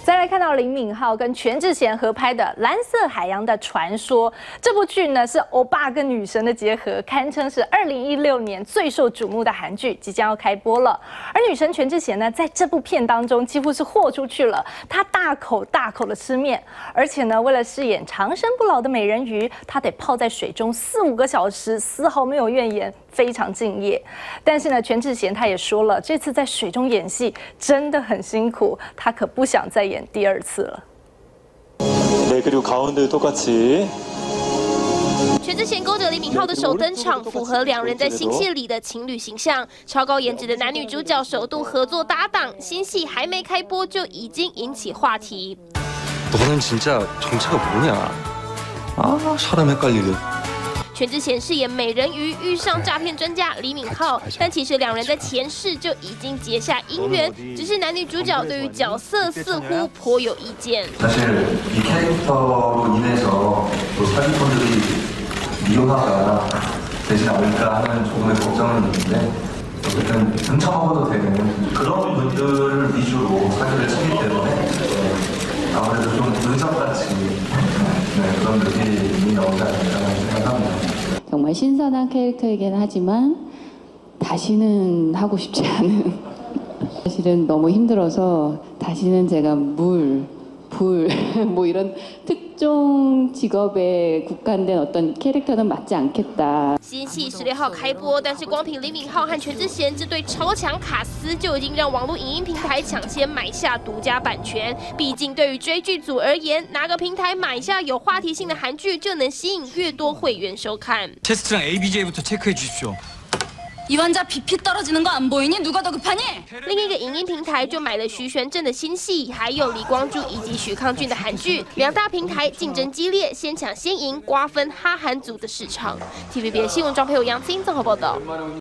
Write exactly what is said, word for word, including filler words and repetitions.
再来看到林敏镐跟全智贤合拍的《蓝色海洋的传说》这部剧呢，是欧巴跟女神的结合，堪称是二零一六年最受瞩目的韩剧，即将要开播了。而女神全智贤呢，在这部片当中几乎是豁出去了，她大口大口的吃面，而且呢，为了饰演长生不老的美人鱼，她得泡在水中四五个小时，丝毫没有怨言，非常敬业。但是呢，全智贤她也说了，这次在水中演戏真的很辛苦，她可不想再演第二次了。 네, 그리고 가운데도 똑같이. 全智贤勾着李敏镐的手登场，符合两人在新戏里的情侣形象。超高颜值的男女主角首度合作搭档，新戏还没开播就已经引起话题。 너는 진짜 정체가 뭐냐? 아, 사람 헷갈리게. 全智贤饰演美人鱼，遇上诈骗专家李敏镐，但其实两人在前世就已经结下姻缘，只是男女主角对于角色似乎颇有意见。 사실 이 캐릭터로 인해서 또 사기꾼들이 미용하거나 되지 않을까 하는 조금의 걱정은 있는데 어쨌든 등쳐먹어도 되는 그런 분들을 위주로 사기를 치기 때문에 아무래도 좀 분석같이 네, 그런 느낌이 나오지 않을까 생각합니다. 정말 신선한 캐릭터이긴 하지만 다시는 하고 싶지 않은 사실은 너무 힘들어서 다시는 제가 물, 불 뭐 이런 특정 직업에 국한된 어떤 캐릭터는 맞지 않겠다. 新戏十六号开播，但是光凭李敏镐和全智贤这对超强卡司就已经让网络影音平台抢先买下独家版权。毕竟对于追剧组而言，哪个平台买下有话题性的韩剧，就能吸引越多会员收看。 테스트랑 에이비제이부터 체크해 주십시오. 이 환자 비피 떨어지는 거 안 보이니? 누가 더 급하니? 另一个影音平台就买了徐玄振的新戏，还有李光洙以及许康俊的韩剧。两大平台竞争激烈，先抢先赢，瓜分哈韩组的市场。T V B 新闻庄佩友杨青综合报道。